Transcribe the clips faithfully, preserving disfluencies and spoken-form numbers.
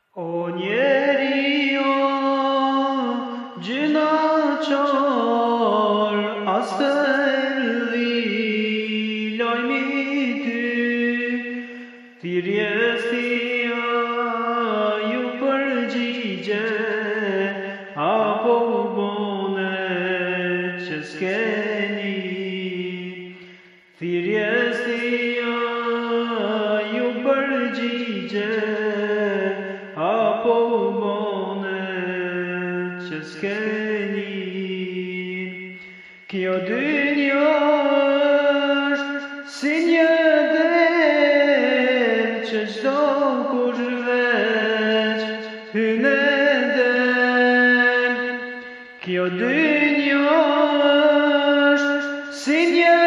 O njeri o gjinaqar, as të erdhi lajmi ty, thirrjes tia ju përgjigje, apo u bone që s'keni. Thirrjes tia ju përgjigje, apo u bone që s'keni. Kjo dynja është si një del që çdo kush veç hyn e del. Kjo dynja është si një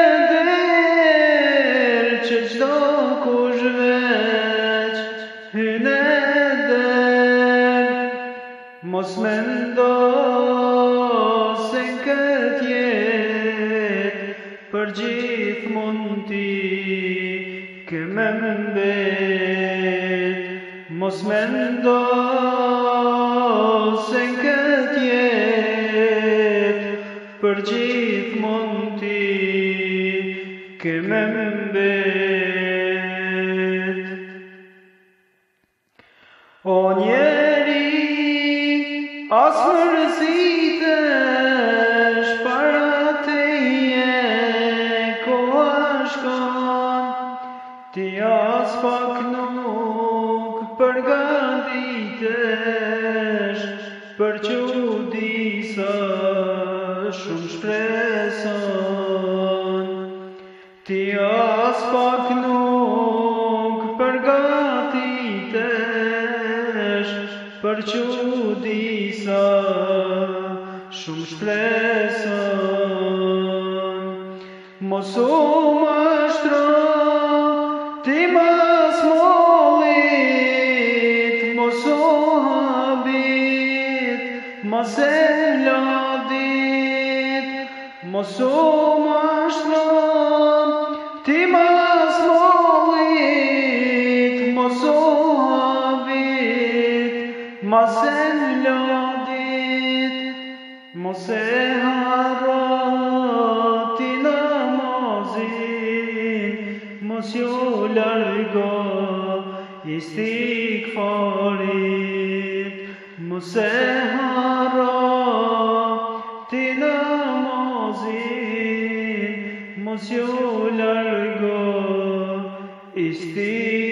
del që çdo kush veç hyn e del. Mos mendo se këtë jetë për gjithmonë ti ke me mbet. Mos mendo se këtë jetë për gjithmonë ti ke me mbet. O njeri, as mërzitesh para teje koha shkon, ti as pak nuk përgatitesh për çuditsa shumë shpreson. Ti as pak nuk përgatitesh për çuditsa shumë shpreson. Mos u mashtro ti mas mollit, mos u habit mas e ladit. Mos u mashtro ti mas mollit, mos u habit mas e ladit. Mos e harro ti namazin, mos ju largo istighfarit. Mos e harro ti namazin, mos ju largo istighfarit.